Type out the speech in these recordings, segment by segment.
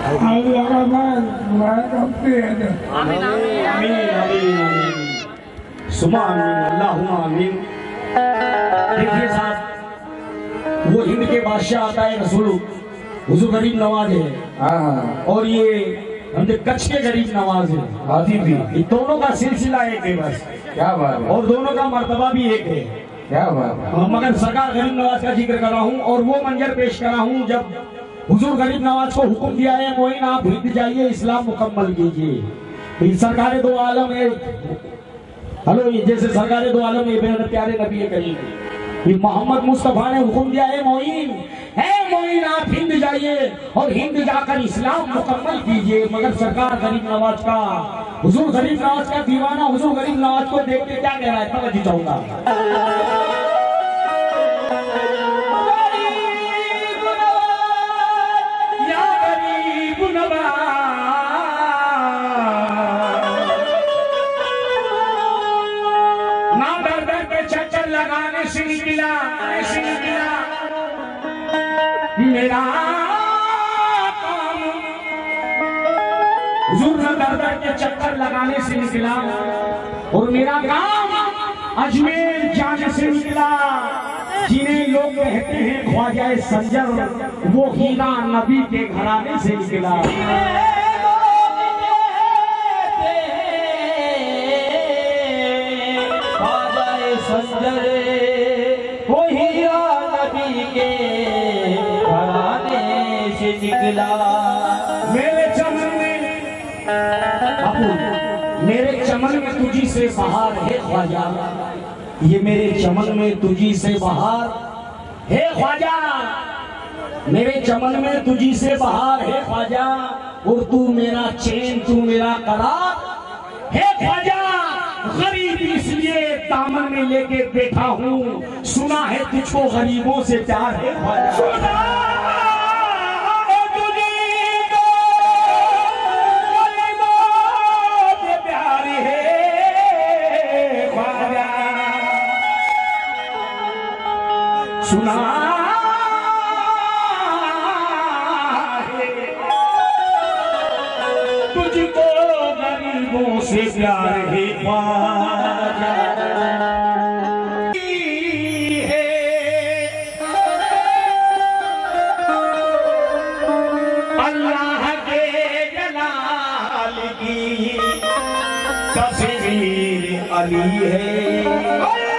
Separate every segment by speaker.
Speaker 1: Allah Rahman,
Speaker 2: आमीन आमीन आमीन सुमा आमीन अल्लाहुम्मा आमीन। देखिए साहब, वो हिंद के बादशाह आता है रसूल हुजूर गरीब नवाज है, और ये हमने कच्छ के गरीब नवाज है हाथी भी। ये दोनों का सिलसिला एक है बस। क्या बात है। और दोनों का मर्तबा भी एक है। क्या बात है। मगर सरकार गरीब नवाज का जिक्र कर रहा हूँ और वो मंजर पेश कर रहा हूँ जब हुजूर गरीब नवाज को हुक्म दिया है मोइन आप हिंद जाइए, इस्लाम मुकम्मल कीजिए। सरकार दो आलम है, हेलो, जैसे सरकार दो आलम है बेहद प्यारे नबी करीम, ये मोहम्मद मुस्तफा ने हुक्म दिया है मोइन आप हिंद जाइए और हिंद जाकर इस्लाम मुकम्मल कीजिए। मगर सरकार गरीब नवाज का, हुजूर गरीब नवाज का दीवाना हुजूर गरीब नवाज को देख के क्या कह रहा है, तवज्जो चाहूंगा। मेरा काम हुजूर दरबार के चक्कर लगाने से निकला और मेरा काम अजमेर जाने से निकला। जिन्हें लोग कहते हैं ख्वाजा संजर, वो हीरा नबी के घराने से निकला। ख्वाजा संजर वो हीरा नबी के निकला। मेरे चमन में बापू, मेरे चमन में तुझी से बहार है ख्वाजा, ये मेरे चमन में तुझी से बहार है ख्वाजा, मेरे चमन में तुझी से बहार है ख्वाजा, और तू मेरा चैन तू मेरा करार है ख्वाजा। गरीब इसलिए दामन में लेके बैठा हूँ, सुना है तुझको गरीबों से प्यार है ख्वाजा। सुना तुझको गरीबों से प्यार है ख्वाजा। अल्लाह के जलाल की तस्वीर अली है।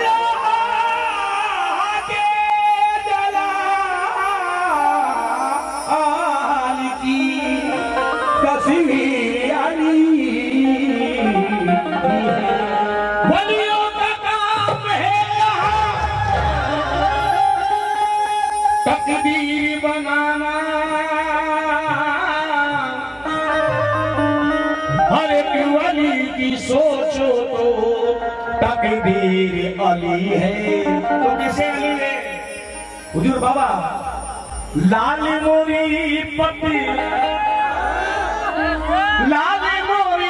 Speaker 2: तकदीर बनाना हर एक वली की सोचो तो तकदीर अली है। तो किसे अली है? हुजूर बाबा लाल मोरी पति लाल मोरी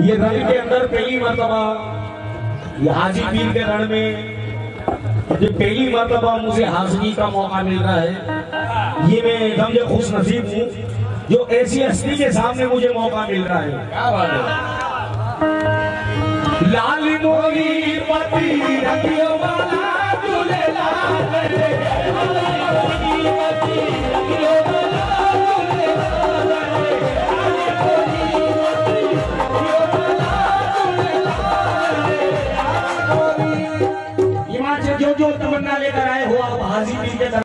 Speaker 2: ये रण के अंदर पहली मर्तबा ये हाजी पीर के रण में जो पहली मर्तबा मुझे हाजिरी का मौका मिल रहा है, ये मैं गमजे खुश नसीब हूँ जो ऐसी हस्ती के सामने मुझे मौका मिल रहा है। क्या बात है। लाल मोरी पति रखियो वाला दूल्हे लाल रे, जो तमन्ना लेकर आए हो आप हाजी पीर के